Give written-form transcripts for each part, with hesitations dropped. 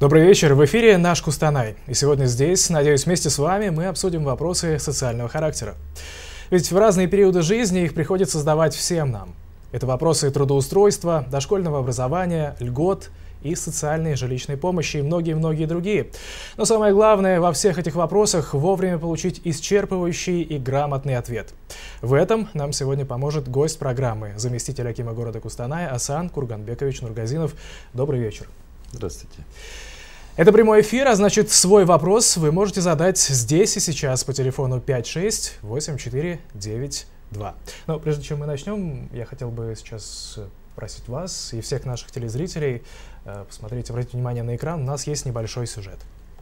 Добрый вечер, в эфире «Наш Кустанай». И сегодня здесь, надеюсь, вместе с вами мы обсудим вопросы социального характера. Ведь в разные периоды жизни их приходится задавать всем нам. Это вопросы трудоустройства, дошкольного образования, льгот и социальной жилищной помощи и многие-многие другие. Но самое главное во всех этих вопросах вовремя получить исчерпывающий и грамотный ответ. В этом нам сегодня поможет гость программы, заместитель акима города Кустаная Асан Курганбекович Нургазинов. Добрый вечер. Здравствуйте. Это прямой эфир, а значит, свой вопрос вы можете задать здесь и сейчас по телефону 56-8492. Но прежде чем мы начнем, я хотел бы сейчас попросить вас и всех наших телезрителей посмотреть, обратить внимание на экран. У нас есть небольшой сюжет.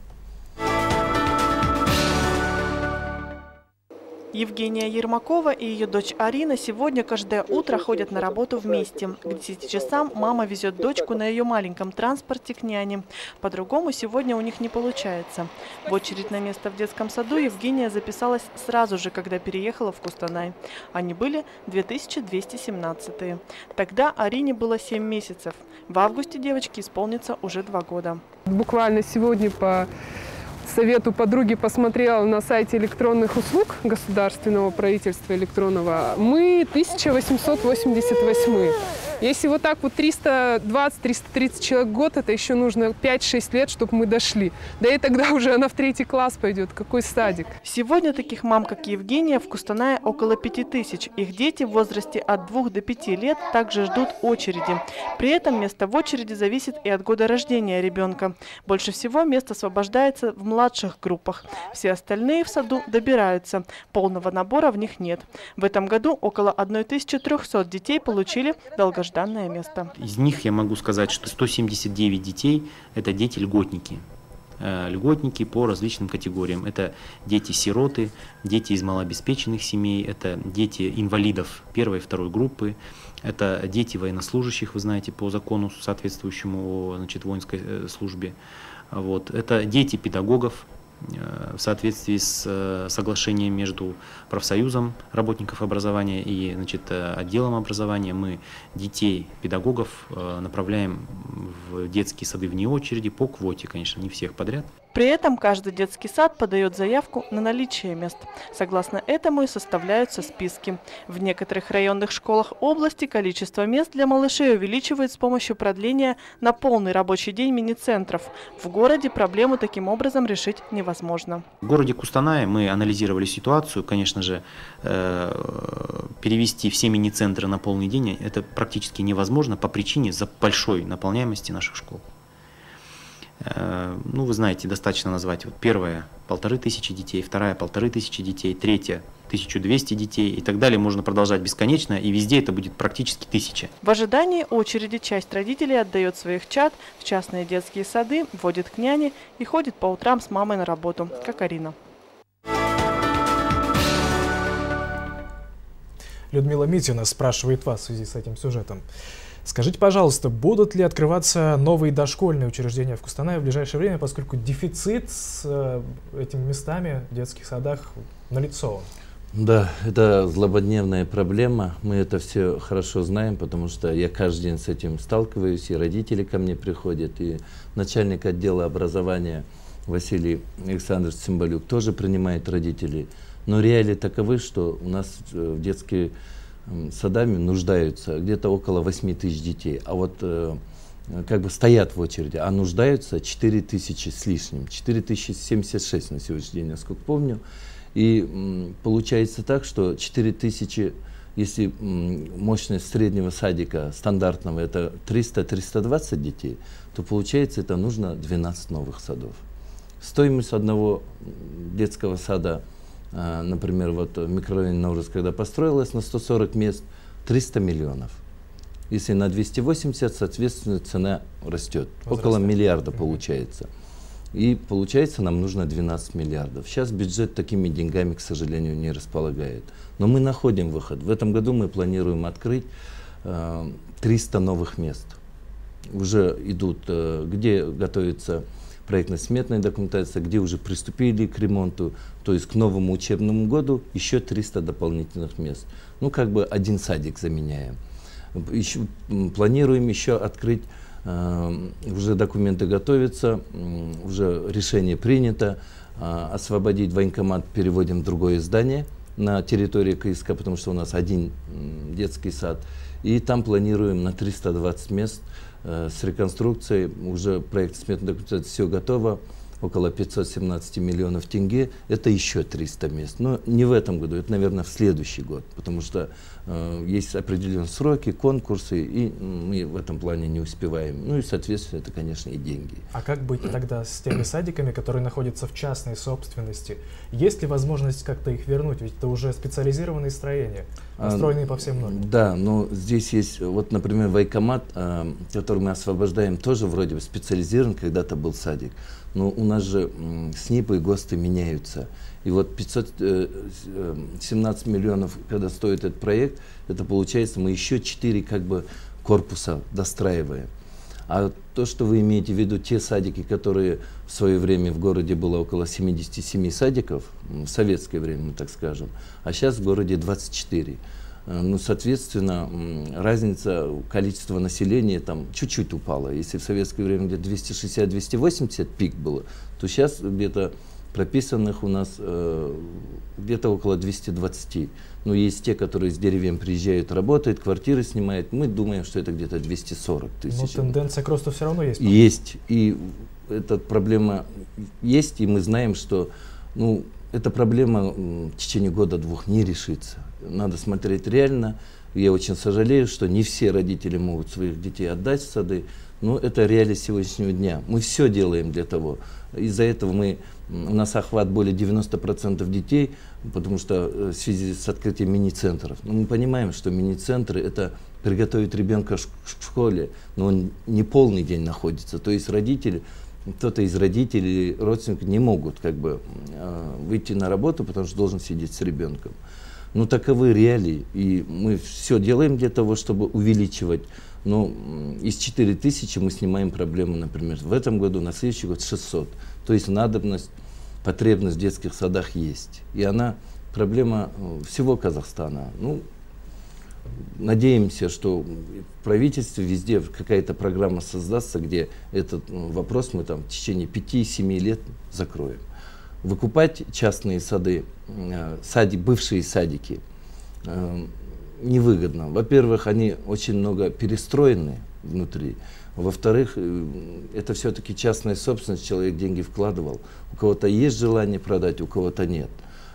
Евгения Ермакова и ее дочь Арина сегодня каждое утро ходят на работу вместе. К 10 часам мама везет дочку на ее маленьком транспорте к няне. По-другому сегодня у них не получается. В очередь на место в детском саду Евгения записалась сразу же, когда переехала в Кустанай. Они были 2217-е. Тогда Арине было 7 месяцев. В августе девочке исполнится уже 2 года. Буквально сегодня по совету подруги посмотрела на сайте электронных услуг государственного правительства электронного. Мы 1888. Если вот так вот 320-330 человек в год, это еще нужно 5-6 лет, чтобы мы дошли. Да и тогда уже она в 3-й класс пойдет. Какой садик? Сегодня таких мам, как Евгения, в Кустанае около 5000. Их дети в возрасте от 2 до 5 лет также ждут очереди. При этом место в очереди зависит и от года рождения ребенка. Больше всего мест освобождается в младших группах. Все остальные в саду добираются. Полного набора в них нет. В этом году около 1300 детей получили долгожданное место. Из них я могу сказать, что 179 детей – это дети-льготники. Льготники по различным категориям. Это дети-сироты, дети из малообеспеченных семей, это дети инвалидов 1-й и 2-й группы, это дети военнослужащих, вы знаете, по закону соответствующему о воинской службе. Вот. Это дети педагогов в соответствии с соглашением между профсоюзом работников образования и отделом образования. Мы детей педагогов направляем в детские сады вне очереди по квоте, конечно, не всех подряд. При этом каждый детский сад подает заявку на наличие мест. Согласно этому и составляются списки. В некоторых районных школах области количество мест для малышей увеличивают с помощью продления на полный рабочий день мини-центров. В городе проблему таким образом решить невозможно. В городе Кустанае мы анализировали ситуацию. Конечно же, перевести все мини-центры на полный день это практически невозможно по причине большой наполняемости наших школ. Ну, вы знаете, достаточно назвать. Вот первая – 1500 детей, вторая – 1500 детей, третья – 1200 детей и так далее. Можно продолжать бесконечно, и везде это будет практически 1000. В ожидании очереди часть родителей отдает своих чад в частные детские сады, водит к няне и ходит по утрам с мамой на работу, как Арина. Людмила Митина спрашивает вас в связи с этим сюжетом. Скажите, пожалуйста, будут ли открываться новые дошкольные учреждения в Кустанае в ближайшее время, поскольку дефицит с этими местами в детских садах налицо? Да, это злободневная проблема. Мы это все хорошо знаем, потому что я каждый день с этим сталкиваюсь, и родители ко мне приходят, и начальник отдела образования Василий Александрович Цымбалюк тоже принимает родителей. Но реалии таковы, что у нас в детские садами нуждаются где-то около 8000 детей, а вот как бы стоят в очереди, а нуждаются 4000 с лишним, 4076 на сегодняшний день, насколько помню. И получается так, что 4000, если мощность среднего садика стандартного это 300-320 детей, то получается это нужно 12 новых садов. Стоимость одного детского сада, например, вот в микрорайоне Наурыз, когда построилась на 140 мест, 300 миллионов. Если на 280, соответственно, цена растет. Около миллиарда получается. И получается, нам нужно 12 миллиардов. Сейчас бюджет такими деньгами, к сожалению, не располагает. Но мы находим выход. В этом году мы планируем открыть 300 новых мест. Уже идут, где готовится проектно-сметная документация, где уже приступили к ремонту, то есть к новому учебному году еще 300 дополнительных мест. Ну, как бы один садик заменяем. Планируем еще открыть Уже документы готовятся, уже решение принято. Освободить военкомат переводим в другое здание на территории КСК, потому что у нас один детский сад. И там планируем на 320 мест с реконструкцией. Уже проект сметной документации все готово. Около 517 миллионов тенге. Это еще 300 мест. Но не в этом году, это, наверное, в следующий год. Потому что есть определенные сроки, конкурсы, и мы в этом плане не успеваем. Ну и, соответственно, это, конечно, и деньги. А как быть тогда с теми садиками, которые находятся в частной собственности? Есть ли возможность как-то их вернуть? Ведь это уже специализированные строения, построенные по всем нормам. Да, но здесь есть, вот, например, военкомат, который мы освобождаем, тоже вроде бы специализирован, когда-то был садик. Но у нас же СНИПы и ГОСТы меняются. И вот 517 миллионов, когда стоит этот проект, это получается, мы еще 4 как бы корпуса достраиваем. А то, что вы имеете в виду, те садики, которые в свое время в городе было около 77 садиков, в советское время, мы так скажем, а сейчас в городе 24. Ну, соответственно, разница количества населения там чуть-чуть упала. Если в советское время где-то 260-280 пик было, то сейчас где-то прописанных у нас где-то около 220. Но есть те, которые из деревень приезжают, работают, квартиры снимают. Мы думаем, что это где-то 240 тысяч. Но тенденция к росту все равно есть. Есть. И эта проблема есть, и мы знаем, что эта проблема в течение года-двух не решится. Надо смотреть реально. Я очень сожалею, что не все родители могут своих детей отдать в сады, но это реалии сегодняшнего дня. Мы все делаем для того. Из-за этого у нас охват более 90% детей, потому что в связи с открытием мини-центров. Но мы понимаем, что мини-центры — это приготовить ребенка к школе, но он не полный день находится. То есть кто-то из родителей, родственников не могут выйти на работу, потому что должен сидеть с ребенком. Ну, таковы реалии, и мы все делаем для того, чтобы увеличивать. Но из 4000 мы снимаем проблему, например, в этом году, на следующий год 600. То есть потребность в детских садах есть. И проблема всего Казахстана. Надеемся, что в правительстве везде какая-то программа создастся, где этот вопрос мы в течение 5-7 лет закроем. Выкупать частные сады, бывшие садики, невыгодно. Во-первых, они очень много перестроены внутри. Во-вторых, это все-таки частная собственность, человек деньги вкладывал. У кого-то есть желание продать, у кого-то нет.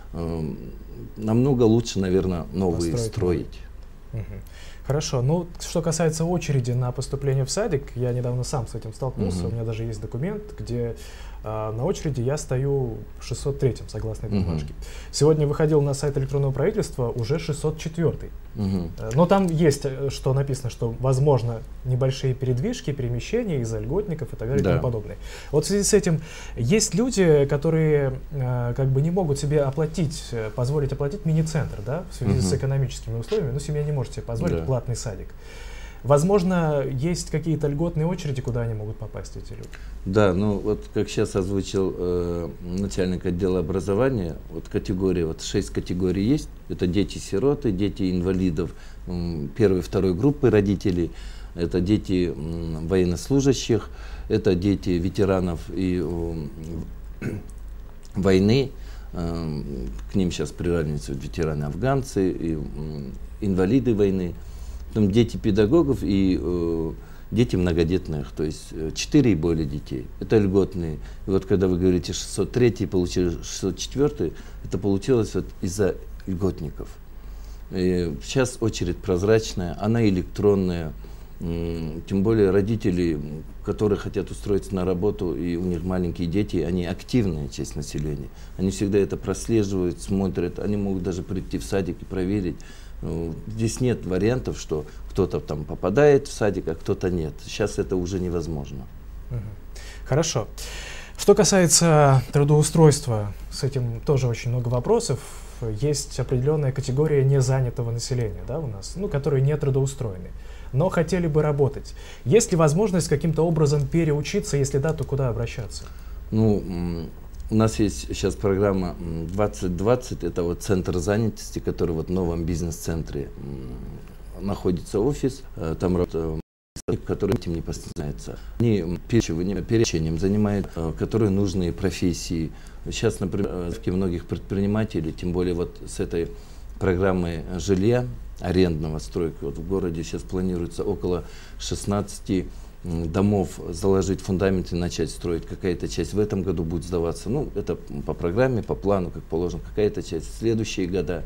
Намного лучше, наверное, новые строить. Хорошо. Что касается очереди на поступление в садик, я недавно сам с этим столкнулся. У меня даже есть документ, где на очереди я стою в 603-м, согласно этой бумажке. Сегодня выходил на сайт электронного правительства уже 604-й. Но там есть, что написано, что возможно небольшие передвижки, перемещения из-за льготников и так далее и тому подобное. Вот в связи с этим есть люди, которые не могут себе позволить оплатить мини-центр, да, в связи с экономическими условиями, но семья не может себе позволить платный садик. Возможно, есть какие-то льготные очереди, куда они могут попасть, эти люди? Да, вот как сейчас озвучил начальник отдела образования, категории, 6 категорий есть. Это дети-сироты, дети инвалидов первой и второй группы родителей, это дети военнослужащих, это дети ветеранов и войны, к ним сейчас приравниваются ветераны-афганцы и инвалиды войны. Потом дети педагогов и дети многодетных, то есть 4 и более детей. Это льготные. И когда вы говорите 603 получили 604, это получилось из-за льготников. И сейчас очередь прозрачная, она электронная. Тем более родители, которые хотят устроиться на работу, и у них маленькие дети, они активная часть населения. Они всегда это прослеживают, смотрят, они могут даже прийти в садик и проверить. Здесь нет вариантов, что кто-то там попадает в садик, а кто-то нет. Сейчас это уже невозможно. Хорошо. Что касается трудоустройства, с этим тоже очень много вопросов. Есть определенная категория незанятого населения, да, у нас, которые не трудоустроены, но хотели бы работать. Есть ли возможность каким-то образом переучиться? Если да, то куда обращаться? У нас есть сейчас программа 2020, это центр занятости, который в новом бизнес-центре находится офис, там которые этим не постесняются. Они перечением занимаются, которые нужны профессии. Сейчас, например, многих предпринимателей, тем более вот с этой программой жилья, арендного стройки, вот в городе сейчас планируется около 16 домов заложить фундамент и начать строить. Какая-то часть в этом году будет сдаваться. Ну, это по программе, по плану, как положено. Какая-то часть в следующие года.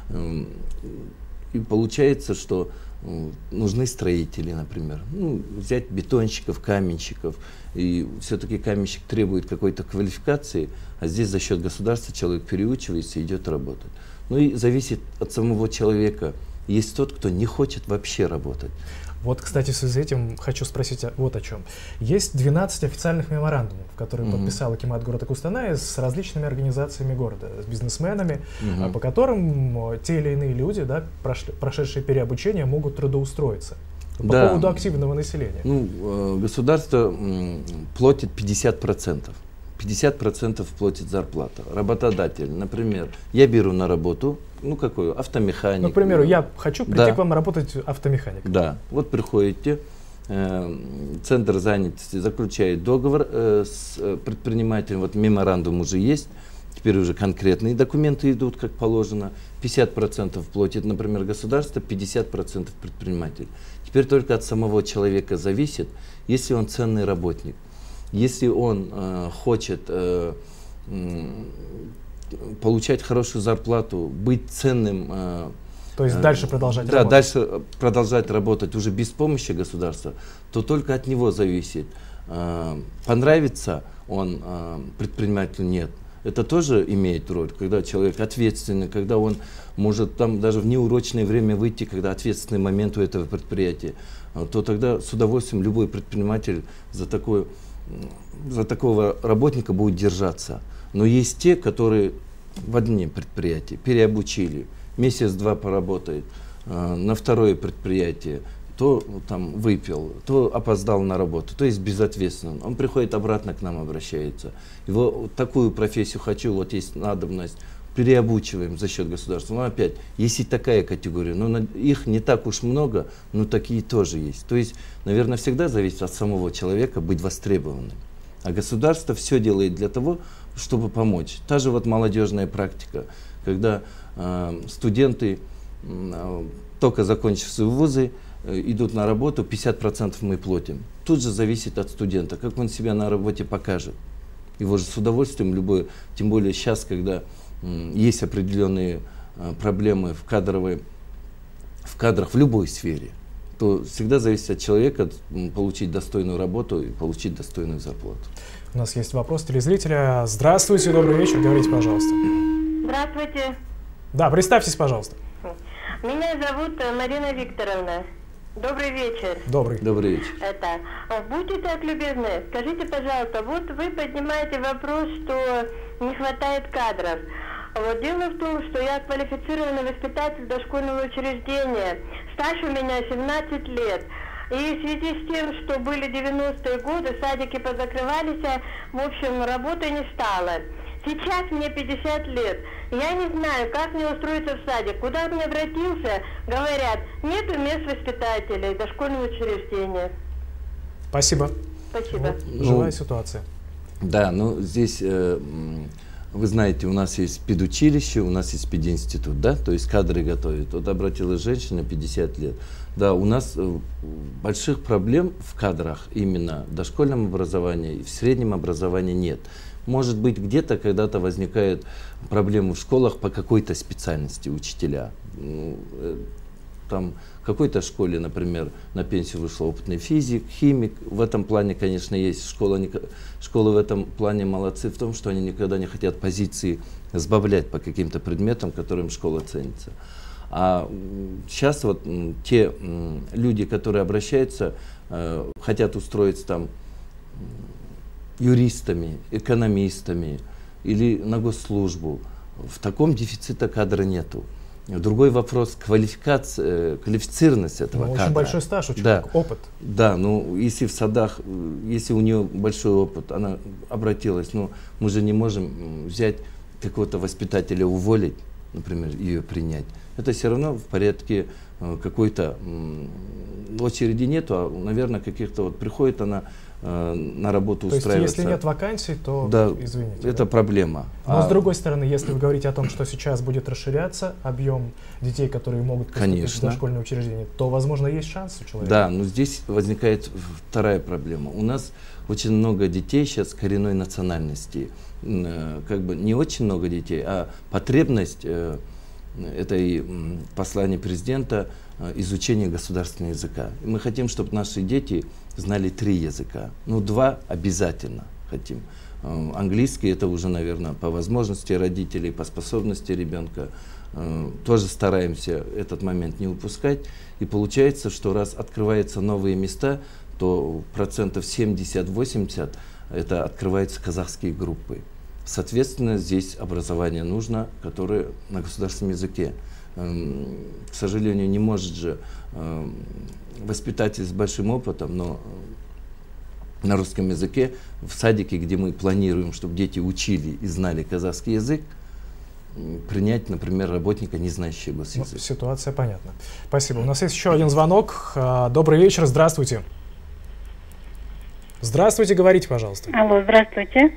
И получается, что нужны строители, например. Ну, взять бетонщиков, каменщиков. И все-таки каменщик требует какой-то квалификации, а здесь за счет государства человек переучивается и идет работать. Ну и зависит от самого человека. Есть тот, кто не хочет вообще работать. Вот, кстати, в связи с этим хочу спросить вот о чем. Есть 12 официальных меморандумов, которые подписал акимат города Кустаная с различными организациями города, с бизнесменами, по которым те или иные люди, да, прошедшие переобучение, могут трудоустроиться. По поводу активного населения. Ну, государство платит 50%. 50% платит зарплата. Работодатель, например, я беру на работу, ну какую, автомеханик. Ну, к примеру, я хочу прийти к вам работать автомехаником. Да, вот приходите, центр занятости заключает договор с предпринимателем, вот меморандум уже есть, теперь уже конкретные документы идут, как положено. 50% платит, например, государство, 50% предприниматель. Теперь только от самого человека зависит, если он ценный работник. Если он хочет получать хорошую зарплату, быть ценным, то есть дальше продолжать работать. Дальше продолжать работать уже без помощи государства, то только от него зависит, понравится он предпринимателю, нет. Это тоже имеет роль, когда человек ответственный, когда он может там даже в неурочное время выйти, когда ответственный момент у этого предприятия, то тогда с удовольствием любой предприниматель за такого работника будет держаться. Но есть те, которые в одни предприятия переобучили, месяц-два поработает, на второе предприятие, то там выпил, то опоздал на работу, то есть безответственный. Он приходит обратно к нам, обращается. Его вот такую профессию хочу, вот есть надобность, переобучиваем за счет государства. Но опять, есть и такая категория, но их не так уж много, но такие тоже есть. То есть, наверное, всегда зависит от самого человека быть востребованным. А государство все делает для того, чтобы помочь. Та же вот молодежная практика, когда студенты, только закончив свои вузы, идут на работу, 50% мы платим. Тут же зависит от студента, как он себя на работе покажет. Его же с удовольствием любой, тем более сейчас, когда есть определенные проблемы в кадрах в любой сфере, то всегда зависит от человека получить достойную работу и получить достойную зарплату. У нас есть вопрос телезрителя. Здравствуйте, добрый вечер, говорите, пожалуйста. Здравствуйте. Да, представьтесь, пожалуйста. Меня зовут Марина Викторовна. Добрый вечер. Добрый. Добрый вечер. Будьте так любезны, скажите, пожалуйста, вот вы поднимаете вопрос, что не хватает кадров. Вот дело в том, что я квалифицированный воспитатель дошкольного учреждения. Стаж у меня 17 лет. И в связи с тем, что были 90-е годы, садики позакрывались, в общем, работы не стало. Сейчас мне 50 лет. Я не знаю, как мне устроиться в садик. Куда мне обратился, говорят, нету мест воспитателей дошкольного учреждения. Спасибо. Спасибо. Вот, живая ситуация. Да, ну здесь, вы знаете, у нас есть педучилище, у нас есть пединститут, да, то есть кадры готовят. Вот обратилась женщина, 50 лет. Да, у нас больших проблем в кадрах именно в дошкольном образовании и в среднем образовании нет. Может быть, где-то когда-то возникают проблемы в школах по какой-то специальности учителя. Там в какой-то школе, например, на пенсию вышел опытный физик, химик. В этом плане, конечно, есть. Школы в этом плане молодцы в том, что они никогда не хотят позиции сбавлять по каким-то предметам, которым школа ценится. А сейчас вот те люди, которые обращаются, хотят устроиться там юристами, экономистами или на госслужбу. В таком дефицита кадра нету. Другой вопрос — квалифицированность этого кадра. Очень большой стаж, очень опыт. Да, ну если в садах, если у нее большой опыт, она обратилась, но мы же не можем взять какого-то воспитателя, уволить, например, ее принять. Это все равно в порядке какой-то очереди нету, а, наверное, каких-то вот приходит она на работу устраиваться. То есть, если нет вакансий, то, да, извините. это проблема. Но с другой стороны, если вы говорите о том, что сейчас будет расширяться объем детей, которые могут поступить в дошкольное учреждение, то, возможно, есть шанс у человека? Да, но здесь возникает вторая проблема. У нас очень много детей сейчас коренной национальности. Как бы не очень много детей, а потребность, это и послание президента, изучение государственного языка. И мы хотим, чтобы наши дети знали 3 языка. Ну, 2 обязательно хотим. Английский — это уже, наверное, по возможности родителей, по способности ребенка. Тоже стараемся этот момент не упускать. И получается, что раз открываются новые места, то 70-80% это открываются казахские группы. Соответственно, здесь образование нужно, которое на государственном языке. К сожалению, не может же воспитатель с большим опытом, но на русском языке в садике, где мы планируем, чтобы дети учили и знали казахский язык, принять, например, работника, не знающего госязык. Ну, ситуация понятна. Спасибо. У нас есть еще один звонок. Добрый вечер, здравствуйте. Здравствуйте, говорите, пожалуйста. Алло, здравствуйте.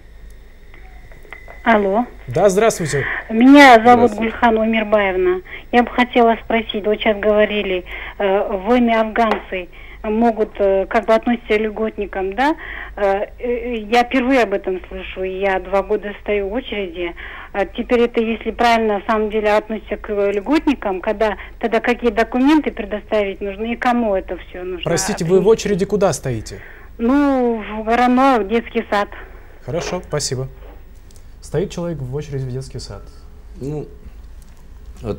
Алло. Да, здравствуйте. Меня зовут Гульхан Умирбаевна. Я бы хотела спросить, вот сейчас говорили, воины афганцы могут как бы относиться к льготникам, да? Я впервые об этом слышу, я 2 года стою в очереди. Теперь это, если правильно, на самом деле относится к льготникам, тогда какие документы предоставить нужны и кому это все нужно? Простите, вы в очереди куда стоите? Ну, в Горано, в детский сад. Хорошо, спасибо. Стоит человек в очереди в детский сад. Ну, вот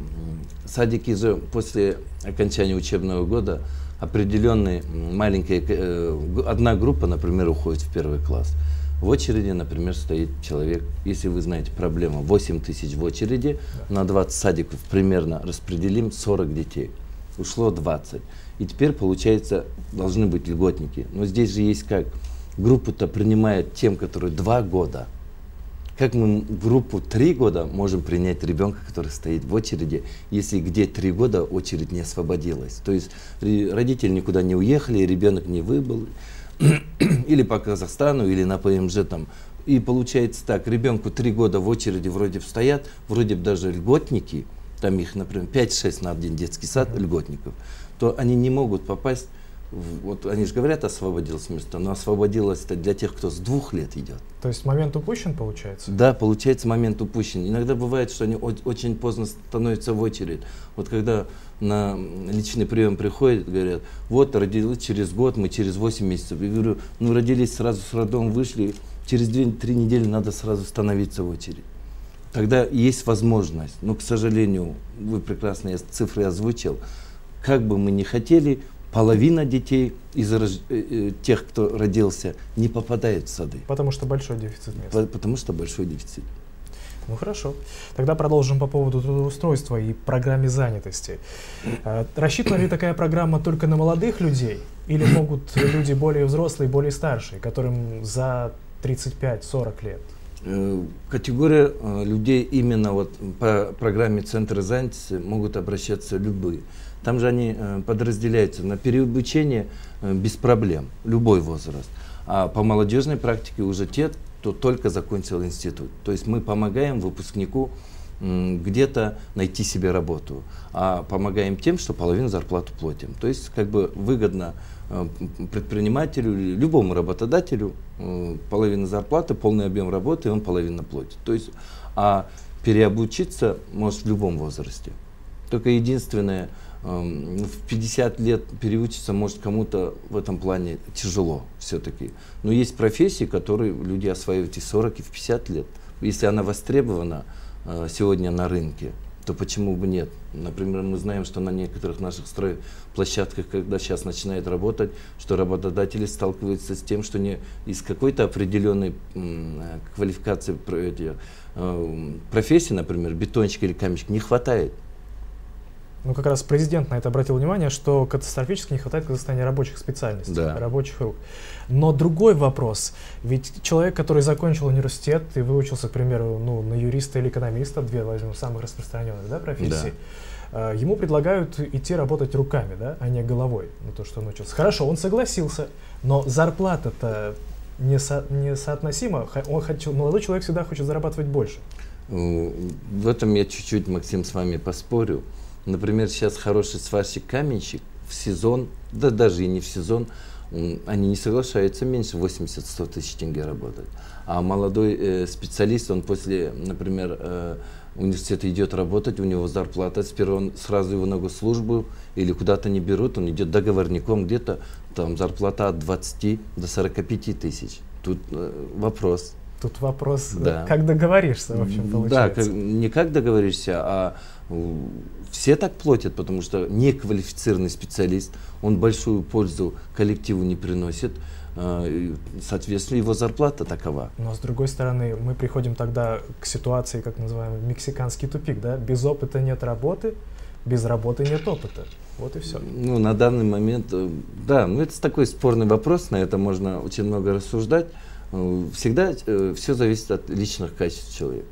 садики же после окончания учебного года определенные маленькие, одна группа, например, уходит в 1 класс. В очереди, например, стоит человек, если вы знаете проблему, 8 тысяч в очереди, на 20 садиков примерно распределим 40 детей. Ушло 20. И теперь, получается, должны быть льготники. Но здесь же есть как, группу-то принимают тем, которые 2 года. Как мы группу 3 года можем принять ребенка, который стоит в очереди, если где 3 года очередь не освободилась? То есть родители никуда не уехали, ребенок не выбыл, или по Казахстану, или на ПМЖ там. И получается так, ребенку 3 года в очереди вроде стоят, вроде бы даже льготники, там их, например, 5-6 на один детский сад льготников, то они не могут попасть, вот они же говорят, освободилось место, но освободилось это для тех, кто с 2 лет идет. То есть момент упущен, получается? Да, получается момент упущен. Иногда бывает, что они очень поздно становятся в очередь. Вот когда на личный прием приходят, говорят, вот родились через год, мы через 8 месяцев. Я говорю, ну родились сразу с роддома, вышли, через 2-3 недели надо сразу становиться в очередь. Тогда есть возможность, но, к сожалению, вы прекрасно цифры озвучил, как бы мы ни хотели, половина детей из тех, кто родился, не попадает в сады. Потому что большой дефицит мест. Потому что большой дефицит. Ну хорошо. Тогда продолжим по поводу трудоустройства и программе занятости. Рассчитана ли такая программа только на молодых людей? Или могут люди более взрослые, более старшие, которым за 35-40 лет? Категория людей именно вот по программе Центра занятости могут обращаться любые. Там же они подразделяются на переобучение без проблем, любой возраст. А по молодежной практике уже те, кто только закончил институт. То есть мы помогаем выпускнику где-то найти себе работу, а помогаем тем, что половину зарплату платим. То есть как бы выгодно предпринимателю, любому работодателю половина зарплаты, полный объем работы, и он половину платит. То есть, а переобучиться может в любом возрасте. Только единственное, в 50 лет переучиться может кому-то в этом плане тяжело все-таки. Но есть профессии, которые люди осваивают и в 40, и в 50 лет. Если она востребована сегодня на рынке, то почему бы нет? Например, мы знаем, что на некоторых наших стройплощадках, когда сейчас начинает работать, что работодатели сталкиваются с тем, что не из какой-то определенной квалификации профессии, например, бетонщик или каменщик, не хватает. Ну, как раз президент на это обратил внимание, что катастрофически не хватает в Казахстане рабочих специальностей, Да. рабочих рук. Но другой вопрос. Ведь человек, который закончил университет и выучился, к примеру, ну, на юриста или экономиста, две, возьмем, самых распространенных, да, профессий, ему предлагают идти работать руками, да, а не головой, на то, что он учился. Хорошо, он согласился, но зарплата-то несоотносима. Молодой человек всегда хочет зарабатывать больше. В этом я чуть-чуть, Максим, с вами поспорю. Например, сейчас хороший сварщик-каменщик в сезон, да даже и не в сезон, они не соглашаются меньше 80-100 тысяч тенге работать. А молодой специалист, он после, например, университета идет работать, у него зарплата, сперва он сразу его на госслужбу или куда-то не берут, он идет договорником, где-то там зарплата от 20 до 45 тысяч. Тут вопрос. Тут вопрос, да. Как договоришься, в общем, получается. Да, не как договоришься, а все так платят, потому что неквалифицированный специалист, он большую пользу коллективу не приносит, соответственно, его зарплата такова. Но с другой стороны, мы приходим тогда к ситуации, как называемый мексиканский тупик, да? Без опыта нет работы, без работы нет опыта. Вот и все. Ну, на данный момент, да, ну это такой спорный вопрос, на это можно очень много рассуждать. Всегда все зависит от личных качеств человека.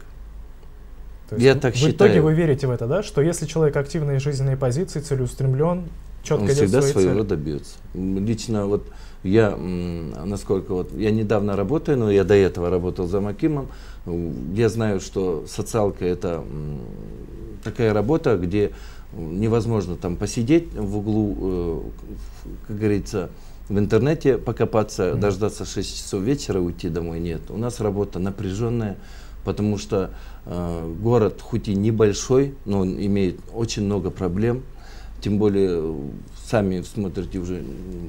То есть я так считаю. В итоге вы верите в это, да? Что если человек активной жизненной позиции, целеустремлен, четко он идет всегда своей своего цели. добьется. Лично вот я, насколько вот, я недавно работаю, но я до этого работал замакимом, я знаю, что социалка это такая работа, где невозможно там посидеть в углу, как говорится, в интернете покопаться, дождаться 6 часов вечера, уйти домой. Нет, у нас работа напряженная, потому что город хоть и небольшой, но он имеет очень много проблем. Тем более, сами смотрите уже,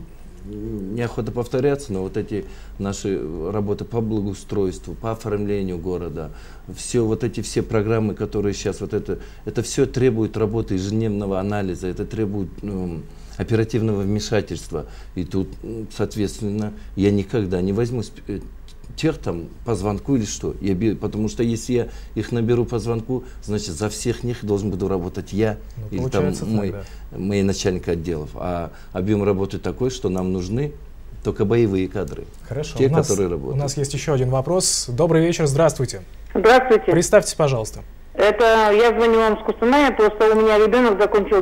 неохота повторяться, но вот эти наши работы по благоустройству, по оформлению города, все вот эти все программы, которые сейчас, вот это все требует работы ежедневного анализа, это требует оперативного вмешательства. И тут, соответственно, я никогда не возьму тех там по звонку или что. Потому что если я их наберу по звонку, значит, за всех них должен буду работать я или там мои начальники отделов. А объем работы такой, что нам нужны только боевые кадры. Хорошо. Те, которые работают. У нас есть еще один вопрос. Добрый вечер, здравствуйте. Здравствуйте. Представьтесь, пожалуйста. Это я звоню вам с Кустаная, просто у меня ребенок закончил в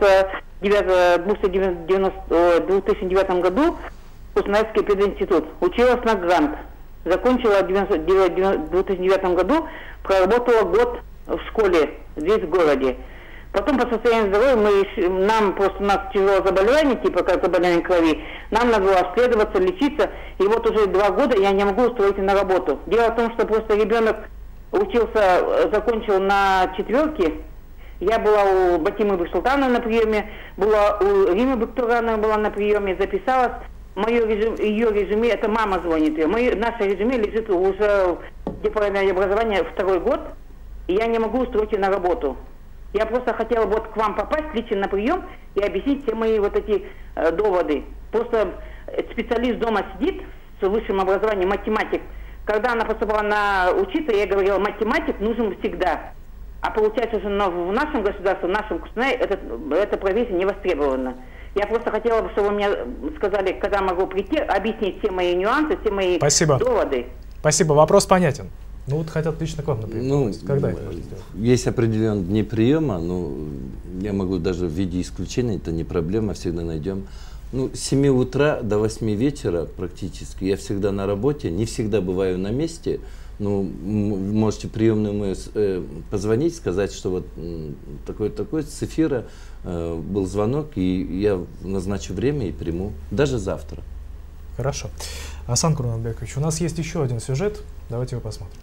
2009 году Кустанайский пединститут. Училась на грант. Закончила в 2009 году, проработала год в школе здесь в городе. Потом по состоянию здоровья у нас тяжелое заболевание, типа как заболевание крови, нам надо было обследоваться, лечиться, и вот уже 2 года я не могу устроить на работу. Дело в том, что просто ребенок закончил на 4. Я была у Батимы Бексултановны на приеме, была у Римы Бектурановны была на приеме, записалась. Ее резюме, это мама звонит ее. Наше резюме лежит уже в департаменте образования 2-й год, и я не могу устроить ее на работу. Я просто хотела вот к вам попасть лично на прием и объяснить все мои вот эти доводы. Просто специалист дома сидит с высшим образованием, математик. Когда она поступала на учиться, я говорила, математик нужен всегда. А получается, что в нашем государстве, в нашем Кустанае, эта профессия не востребована. Я просто хотела бы, чтобы вы мне сказали, когда могу прийти, объяснить все мои нюансы, все мои доводы. Спасибо, вопрос понятен. Ну вот хотят лично к вам, например. Когда это можно сделать? Есть определенные дни приема, но я могу даже в виде исключения, это не проблема, всегда найдем. Ну, с 7 утра до 8 вечера практически я всегда на работе, не всегда бываю на месте. Ну, можете приемную мою позвонить, сказать, что вот такой-такой с эфира был звонок, и я назначу время и приму, даже завтра. Хорошо. Асан Курманбекович, у нас есть еще один сюжет, давайте его посмотрим.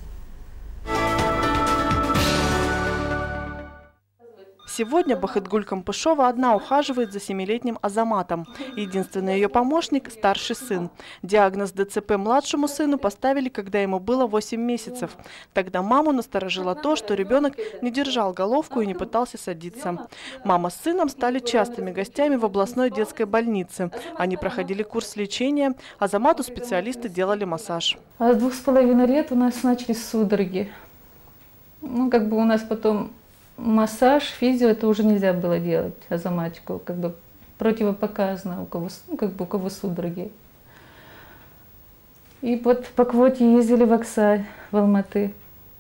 Сегодня Бахытгуль Кампышова одна ухаживает за 7-летним Азаматом. Единственный ее помощник – старший сын. Диагноз ДЦП младшему сыну поставили, когда ему было 8 месяцев. Тогда маму насторожило то, что ребенок не держал головку и не пытался садиться. Мама с сыном стали частыми гостями в областной детской больнице. Они проходили курс лечения, Азамату специалисты делали массаж. А с 2,5 лет у нас начались судороги. Ну, как бы у нас потом массаж, физио это уже нельзя было делать, азоматику, как бы противопоказано, у кого судороги. И вот по квоте ездили в Аксай, в Алматы.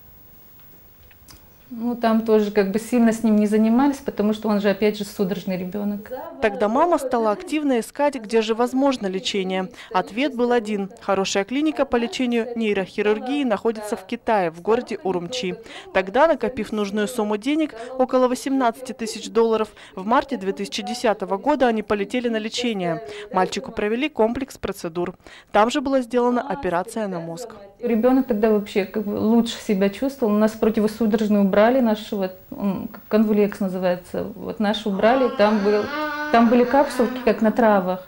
Ну, там тоже как бы сильно с ним не занимались, потому что он же опять же судорожный ребенок. Тогда мама стала активно искать, где же возможно лечение. Ответ был один. Хорошая клиника по лечению нейрохирургии находится в Китае, в городе Урумчи. Тогда, накопив нужную сумму денег, около 18 тысяч долларов, в марте 2010 года они полетели на лечение. Мальчику провели комплекс процедур. Там же была сделана операция на мозг. Ребенок тогда вообще как бы лучше себя чувствовал. У нас противосудорожный убрали, наш вот, конвулекс называется, вот наш убрали, там были капсулки, как на травах.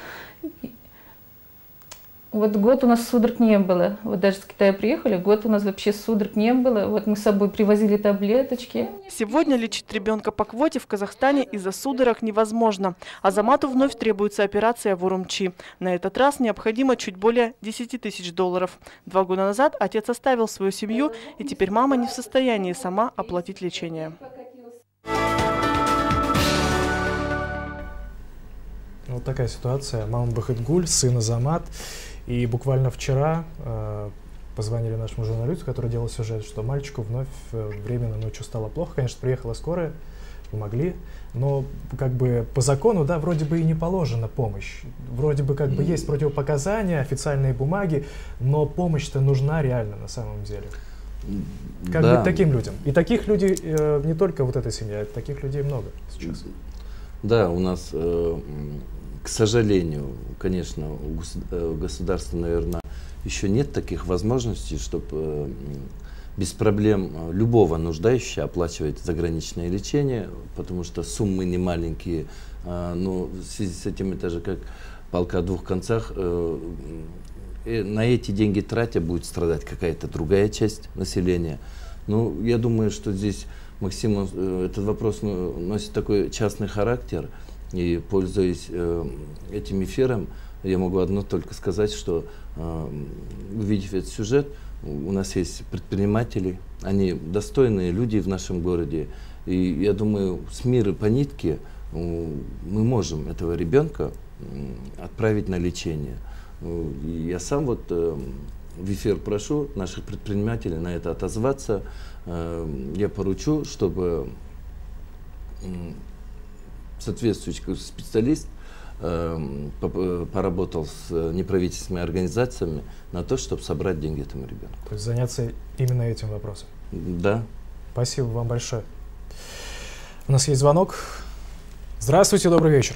Вот год у нас судорог не было. Вот даже с Китая приехали, год у нас вообще судорог не было. Вот мы с собой привозили таблеточки. Сегодня лечить ребенка по квоте в Казахстане из-за судорог невозможно. Азамату вновь требуется операция в Урумчи. На этот раз необходимо чуть более 10 тысяч долларов. 2 года назад отец оставил свою семью, и теперь мама не в состоянии сама оплатить лечение. Вот такая ситуация. Мама Бахытгуль, сын Азамат. И буквально вчера позвонили нашему журналисту, который делал сюжет, что мальчику вновь временно ночью стало плохо. Конечно, приехала скорая, помогли, но как бы по закону, да, вроде бы и не положена помощь. Вроде бы как бы есть противопоказания, официальные бумаги, но помощь-то нужна реально на самом деле. Как быть таким людям? И таких людей, не только вот эта семья, таких людей много сейчас. Да, у нас, к сожалению, конечно, у государства, наверное, еще нет таких возможностей, чтобы без проблем любого нуждающего оплачивать заграничное лечение, потому что суммы не маленькие, но в связи с этим это же как палка о двух концах. На эти деньги тратя будет страдать какая-то другая часть населения. Ну, я думаю, что здесь, Максим, этот вопрос носит такой частный характер, и, пользуясь этим эфиром, я могу одно только сказать, что, увидев этот сюжет, у нас есть предприниматели, они достойные люди в нашем городе, и я думаю, с мира по нитке мы можем этого ребенка отправить на лечение. И я сам вот в эфир прошу наших предпринимателей на это отозваться. Я поручу, чтобы соответствующий специалист поработал с неправительственными организациями на то, чтобы собрать деньги этому ребенку. То есть заняться именно этим вопросом? Да. Спасибо вам большое. У нас есть звонок. Здравствуйте, добрый вечер.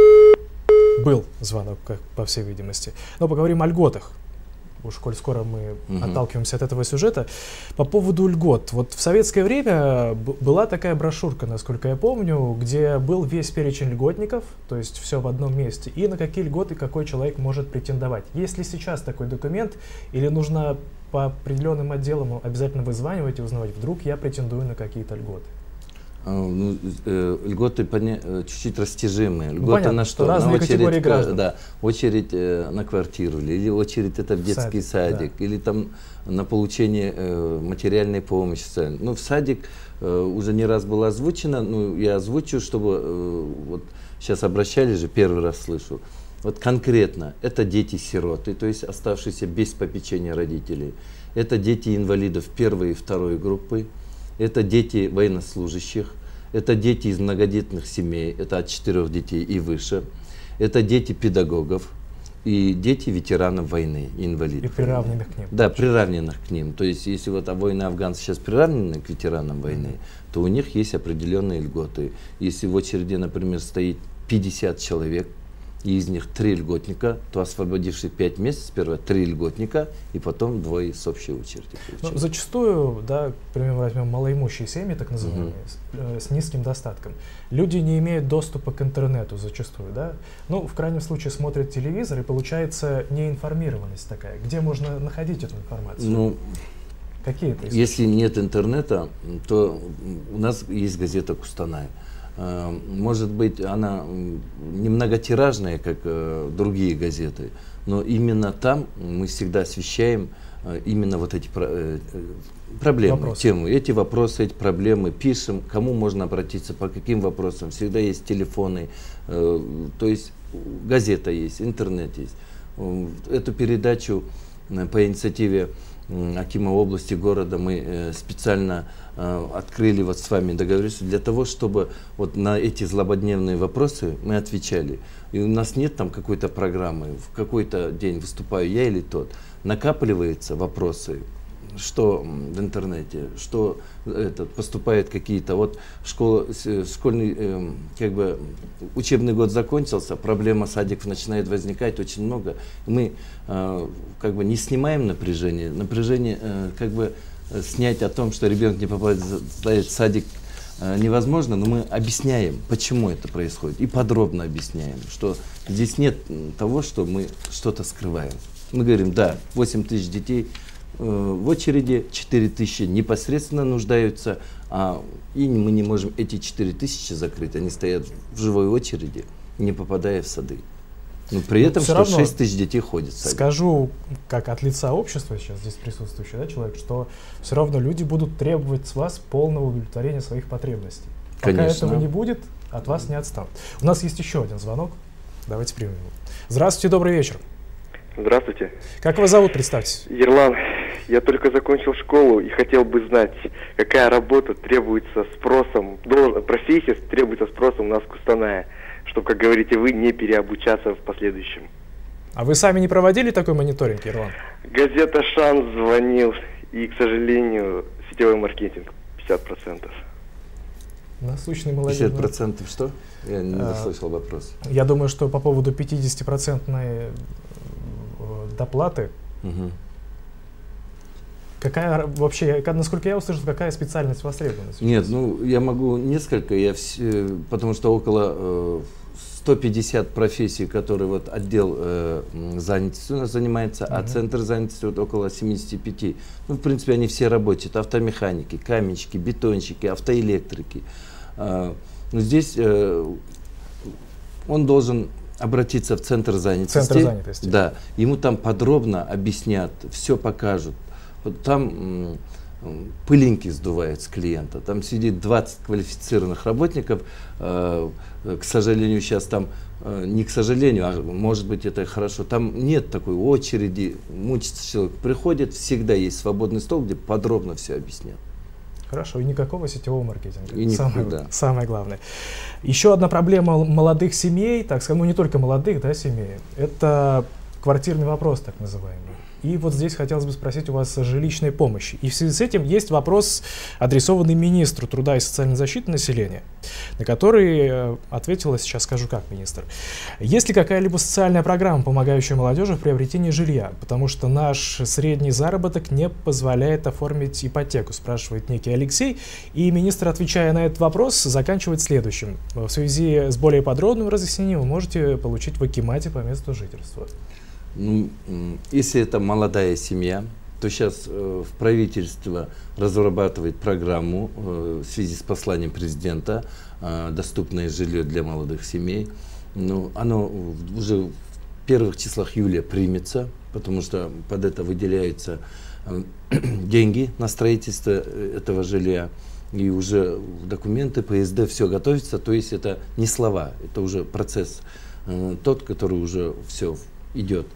Был звонок, по всей видимости. Но поговорим о льготах. Уж коль скоро мы отталкиваемся от этого сюжета. По поводу льгот. Вот в советское время была такая брошюрка, насколько я помню, где был весь перечень льготников, то есть все в одном месте, и на какие льготы какой человек может претендовать. Есть ли сейчас такой документ, или нужно по определенным отделам обязательно вызванивать и узнавать, вдруг я претендую на какие-то льготы? Ну, льготы чуть-чуть растяжимые. Льготы понятно, на что? Разные категории граждан. Да, очередь на квартиру, или очередь это в детский садик, да, или там на получение материальной помощи. Ну, в садик уже не раз было озвучено, ну, я озвучу, чтобы вот сейчас обращались же, первый раз слышу. Вот конкретно это дети-сироты, то есть оставшиеся без попечения родителей. Это дети инвалидов первой и второй группы. Это дети военнослужащих, это дети из многодетных семей, это от 4 детей и выше, это дети педагогов и дети ветеранов войны, инвалидов. И приравненных к ним. Да, приравненных к ним. То есть, если вот воины-афганцы сейчас приравнены к ветеранам войны, то у них есть определенные льготы. Если в очереди, например, стоит 50 человек, и из них 3 льготника, то освободившие 5 мест, сперва 3 льготника, и потом 2 с общей очереди. Ну, зачастую, да, например, возьмем малоимущие семьи, так называемые, с низким достатком. Люди не имеют доступа к интернету зачастую, да. Ну, в крайнем случае смотрят телевизор, и получается неинформированность такая. Где можно находить эту информацию? Ну, какие это источники? Если нет интернета, то у нас есть газета «Кустанай». может быть, она немноготиражная, как другие газеты, но именно там мы всегда освещаем именно вот эти проблемы, темы, эти вопросы, эти проблемы, пишем, кому можно обратиться, по каким вопросам, всегда есть телефоны, то есть газета есть, интернет есть. Эту передачу по инициативе Акима области, города мы специально открыли, вот с вами договорились, для того, чтобы вот на эти злободневные вопросы мы отвечали. И у нас нет там какой-то программы, в какой-то день выступаю я или тот. Накапливаются вопросы, что в интернете, что поступают какие-то, вот школьный, как бы учебный год закончился, проблема садиков начинает возникать очень много. Мы как бы не снимаем напряжение как бы снять о том, что ребенок не попадает в садик, невозможно, но мы объясняем, почему это происходит, и подробно объясняем, что здесь нет того, что мы что-то скрываем. Мы говорим, да, 8 тысяч детей в очереди, 4 тысячи непосредственно нуждаются, и мы не можем эти 4 тысячи закрыть, они стоят в живой очереди, не попадая в сады. Но при этом, что 6 тысяч детей ходят в садик. Скажу, как от лица общества сейчас здесь присутствующий, да, человек, что все равно люди будут требовать с вас полного удовлетворения своих потребностей. Пока Конечно. этого не будет, от вас не отстанут. У нас есть еще один звонок, давайте примем его. Здравствуйте, добрый вечер. Здравствуйте. Как вас зовут, представьтесь? Ерлан, я только закончил школу и хотел бы знать, какая работа требуется спросом, профессия требуется спросом у нас в Кустанае, чтобы, как говорите вы, не переобучаться в последующем. А вы сами не проводили такой мониторинг, Ерлан? Газета «Шанс» звонил, и, к сожалению, сетевой маркетинг 50%. Насущный молодец. 50% что? Я не дослышал вопрос. Я думаю, что по поводу 50% доплаты, какая вообще, насколько я услышал, какая специальность востребована? Нет, ну я могу несколько, потому что около 150 профессий, которые вот отдел занятости у нас занимается, а центр занятости вот около 75. Ну, в принципе, они все работают: автомеханики, каменщики, бетонщики, автоэлектрики. Но здесь он должен обратиться в центр занятости. Центр занятости. Да, ему там подробно объяснят, все покажут. Вот там пылинки сдувают с клиента, там сидит 20 квалифицированных работников. К сожалению, сейчас там, не к сожалению, а может быть это хорошо, там нет такой очереди, мучится человек, приходит, всегда есть свободный стол, где подробно все объяснят. Хорошо, и никакого сетевого маркетинга. И самое главное. Еще одна проблема молодых семей, так сказать, ну не только молодых, да, семей, это квартирный вопрос, так называемый. И вот здесь хотелось бы спросить у вас о жилищной помощи. И в связи с этим есть вопрос, адресованный министру труда и социальной защиты населения, на который ответила, сейчас скажу как, министр. Есть ли какая-либо социальная программа, помогающая молодежи в приобретении жилья? Потому что наш средний заработок не позволяет оформить ипотеку, спрашивает некий Алексей. И министр, отвечая на этот вопрос, заканчивает следующим. В связи с более подробным разъяснением вы можете получить в акимате по месту жительства. Ну, если это молодая семья, то сейчас в правительство разрабатывает программу в связи с посланием президента «Доступное жилье для молодых семей». Ну, оно уже в первых числах июля примется, потому что под это выделяются деньги на строительство этого жилья. И уже документы, ПСД, все готовится. То есть это не слова, это уже процесс тот, который уже все идет.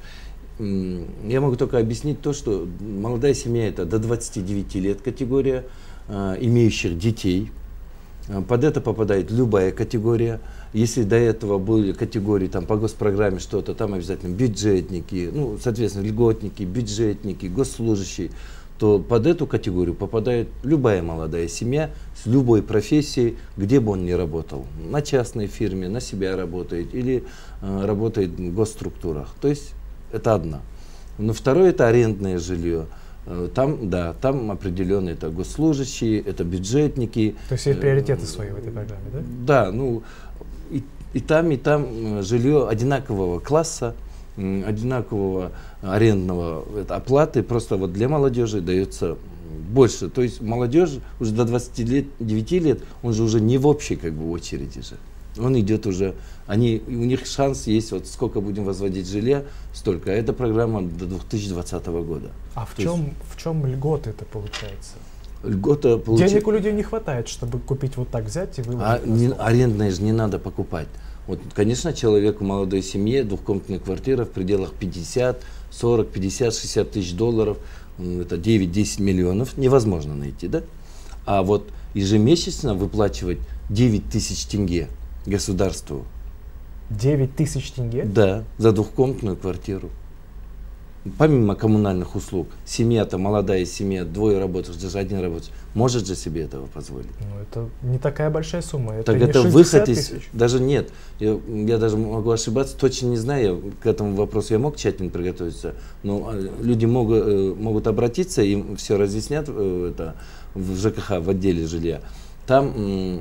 Я могу только объяснить то, что молодая семья — это до 29 лет категория, имеющих детей. Под это попадает любая категория. Если до этого были категории там, по госпрограмме что-то, там обязательно бюджетники, ну, соответственно, льготники, бюджетники, госслужащие, то под эту категорию попадает любая молодая семья с любой профессией, где бы он ни работал. На частной фирме, на себя работает или работает в госструктурах. То есть это одна. Но второе — это арендное жилье. Там, да, там определенные это госслужащие, это бюджетники. То есть есть приоритеты свои в этой программе, да? Да, ну и там жилье одинакового класса, одинакового арендного оплаты. Просто вот для молодежи дается больше. То есть молодежь уже до 29 лет, он же уже не в общей как бы очереди же. Он идет уже, у них шанс есть, вот сколько будем возводить жилья, столько. А эта программа до 2020 года. А в чем льгота это получается? Льгота Денег у людей не хватает, чтобы купить вот так взять и выложить. Арендные же не надо покупать. Вот, конечно, человеку, молодой семье, двухкомнатная квартира в пределах 50, 40, 50, 60 тысяч долларов, это 9-10 миллионов, невозможно найти, да? А вот ежемесячно выплачивать 9 тысяч тенге государству. 9 тысяч тенге? Да, за двухкомнатную квартиру. Помимо коммунальных услуг, семья-то, молодая семья, двое работаешь, даже один работаешь, может же себе этого позволить? Ну, это не такая большая сумма. Это так не это 60 выход из... тысяч. Даже нет. Я даже могу ошибаться, точно не знаю, к этому вопросу я мог тщательно приготовиться, но люди могут обратиться, им все разъяснят это, в ЖКХ, в отделе жилья. Там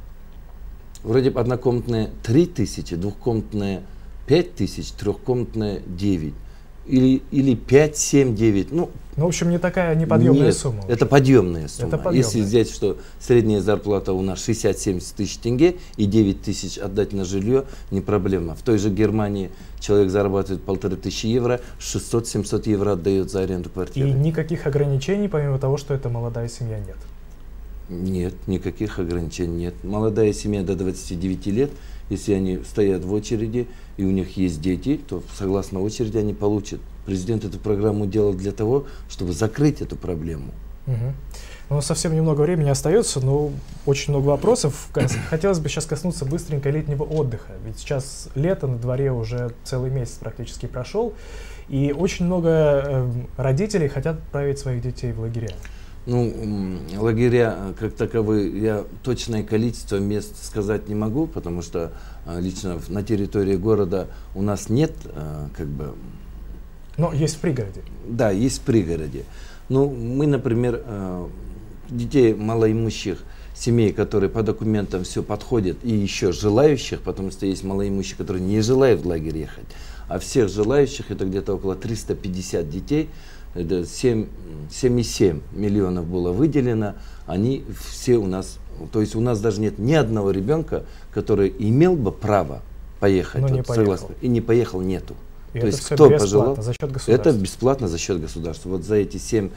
вроде бы однокомнатная 3 тысячи, двухкомнатная 5 тысяч, трехкомнатная 9. Или 5, 7, 9. Ну, в общем, не такая неподъемная нет, сумма. Это подъемная сумма. Это подъемная. Если взять, что средняя зарплата у нас 60-70 тысяч тенге и 9 тысяч отдать на жилье, не проблема. В той же Германии человек зарабатывает 1500 евро, 600-700 евро отдает за аренду квартиры. И никаких ограничений, помимо того, что это молодая семья, нет? Нет, никаких ограничений нет. Молодая семья до 29 лет, если они стоят в очереди и у них есть дети, то согласно очереди они получат. Президент эту программу делал для того, чтобы закрыть эту проблему. Угу. Ну, совсем немного времени остается, но очень много вопросов. Хотелось бы сейчас коснуться быстренько летнего отдыха. Ведь сейчас лето, на дворе уже целый месяц практически прошел, и очень много родителей хотят отправить своих детей в лагеря. Ну, лагеря как таковые, я точное количество мест сказать не могу, потому что лично на территории города у нас нет, как бы... Но есть в пригороде. Да, есть в пригороде. Ну, мы, например, детей малоимущих семей, которые по документам все подходят, и еще желающих, потому что есть малоимущие, которые не желают в лагерь ехать, а всех желающих, это где-то около 350 детей, это 7,7 миллионов было выделено, они все у нас, то есть у нас даже нет ни одного ребенка, который имел бы право поехать, вот, не согласно, и не поехал, нету. И то это есть кто пожелал, за счет государства. это бесплатно за счет государства. Вот за эти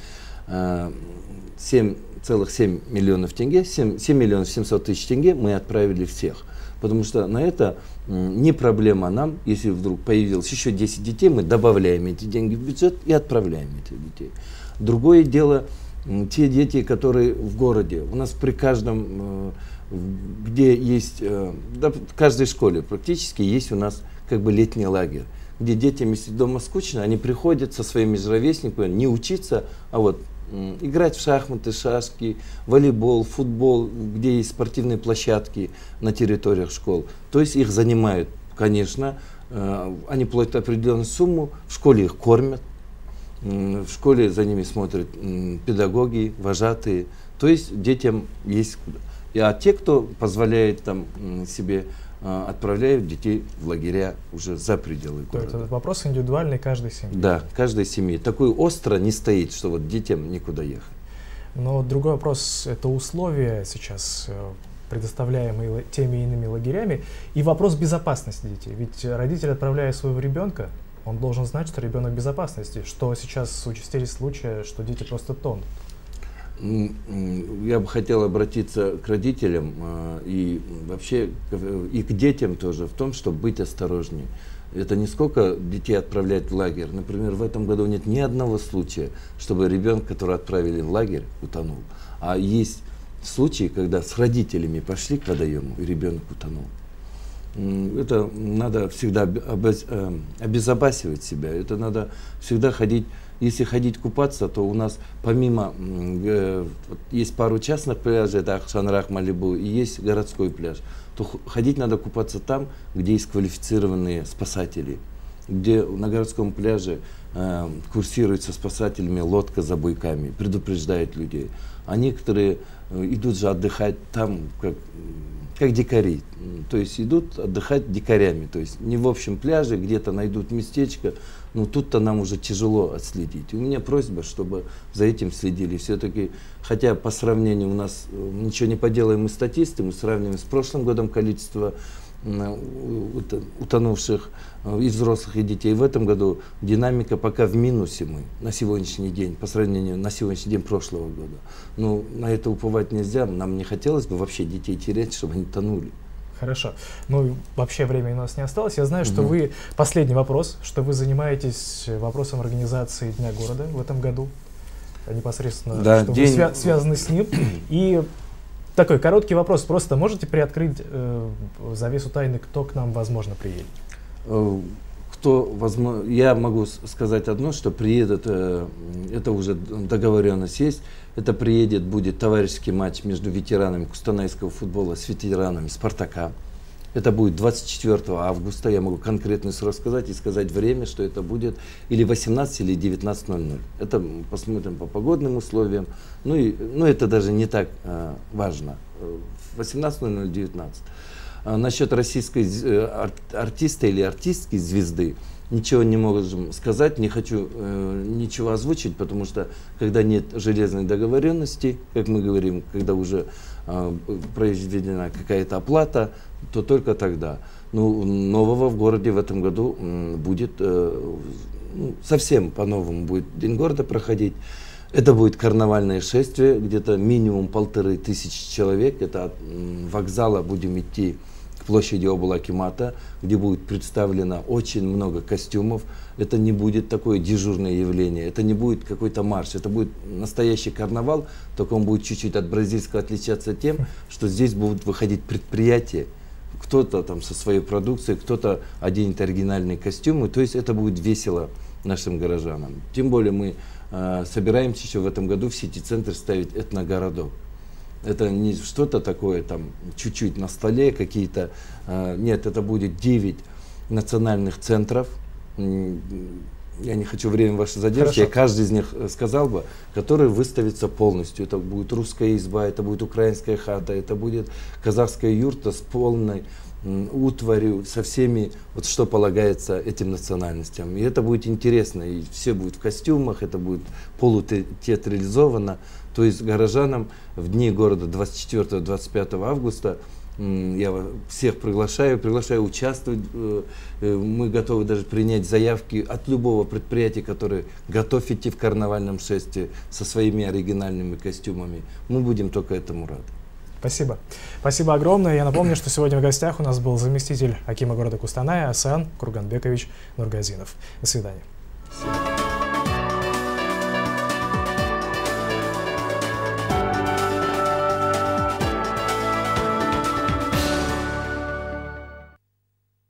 7,7 миллионов тенге, 7 миллионов 700 тысяч тенге мы отправили всех. Потому что на это не проблема нам, если вдруг появилось еще 10 детей, мы добавляем эти деньги в бюджет и отправляем этих детей. Другое дело, те дети, которые в городе, у нас при каждом, где есть, да, в каждой школе практически есть у нас как бы летний лагерь, где детям, если дома скучно, они приходят со своими же ровесниками не учиться, а вот играть в шахматы, шашки, волейбол, футбол, где есть спортивные площадки на территориях школ. То есть их занимают, конечно, они платят определенную сумму, в школе их кормят, в школе за ними смотрят педагоги, вожатые. То есть детям есть куда. А те, кто позволяет там себе, отправляют детей в лагеря уже за пределы города. Это вопрос индивидуальный каждой семьи. Да, каждой семьи. Такой остро не стоит, что вот детям никуда ехать. Но другой вопрос – это условия сейчас, предоставляемые теми и иными лагерями, и вопрос безопасности детей. Ведь родитель, отправляя своего ребенка, он должен знать, что ребенок в безопасности, что сейчас участились случаи, что дети просто тонут. Я бы хотел обратиться к родителям и вообще и к детям тоже в том, чтобы быть осторожнее. Это не сколько детей отправлять в лагерь. Например, в этом году нет ни одного случая, чтобы ребенка, которого отправили в лагерь, утонул. А есть случаи, когда с родителями пошли к водоему, и ребенок утонул. Это надо всегда обезопасивать себя. Это надо всегда ходить. Если ходить купаться, то у нас помимо, есть пару частных пляжей, это Ахшанрах, Малибу, и есть городской пляж, то ходить надо купаться там, где есть квалифицированные спасатели. где на городском пляже курсирует со спасателями лодка за буйками, предупреждает людей. А некоторые идут же отдыхать там, как дикари. То есть идут отдыхать дикарями. То есть не в общем пляже, где-то найдут местечко. Но тут-то нам уже тяжело отследить. У меня просьба, чтобы за этим следили. Все-таки, хотя по сравнению у нас ничего не поделаем, мы статисты, мы сравниваем с прошлым годом количество утонувших и взрослых, и детей. В этом году динамика пока в минусе мы на сегодняшний день, по сравнению на сегодняшний день прошлого года. Но на это уповать нельзя, нам не хотелось бы вообще детей терять, чтобы они тонули. Хорошо. Ну, вообще времени у нас не осталось. Я знаю, что вы, последний вопрос, что вы занимаетесь вопросом организации Дня города в этом году, непосредственно, да, что вы связаны с ним. И такой короткий вопрос, просто можете приоткрыть завесу тайны, кто к нам, возможно, приедет? Я могу сказать одно, что приедет, это уже договоренность есть, это будет товарищеский матч между ветеранами кустанайского футбола с ветеранами Спартака. Это будет 24 августа, я могу конкретный срок сказать и сказать время, что это будет или 18, или 19:00. Это посмотрим по погодным условиям, ну это даже не так важно, 18:00, 19. Насчет российской артиста или артистки звезды ничего не можем сказать, не хочу ничего озвучить, потому что когда нет железной договоренности, как мы говорим, когда уже произведена какая-то оплата, то только тогда. Ну, нового в городе в этом году будет, совсем по-новому будет День города проходить. Это будет карнавальное шествие, где-то минимум 1500 человек. Это от вокзала будем идти к площади Облакимата, где будет представлено очень много костюмов. Это не будет такое дежурное явление, это не будет какой-то марш, это будет настоящий карнавал, только он будет чуть-чуть от бразильского отличаться тем, что здесь будут выходить предприятия, кто-то там со своей продукцией, кто-то оденет оригинальные костюмы, то есть это будет весело нашим горожанам. Тем более мы собираемся еще в этом году в сити-центр ставить этногородок. Это не что-то такое там чуть-чуть на столе, какие-то, нет, это будет 9 национальных центров. Я не хочу время ваше задержать, я каждый из них сказал бы, который выставится полностью. Это будет русская изба, это будет украинская хата, это будет казахская юрта с полной утварью, со всеми, вот что полагается этим национальностям. И это будет интересно, и все будет в костюмах, это будет полутеатрализовано. То есть горожанам в дни города 24-25 августа я всех приглашаю участвовать. Мы готовы даже принять заявки от любого предприятия, которое готов идти в карнавальном шествии со своими оригинальными костюмами. Мы будем только этому рады. Спасибо. Спасибо огромное. Я напомню, что сегодня в гостях у нас был заместитель акима города Кустаная Асан Курганбекович Нургазинов. До свидания.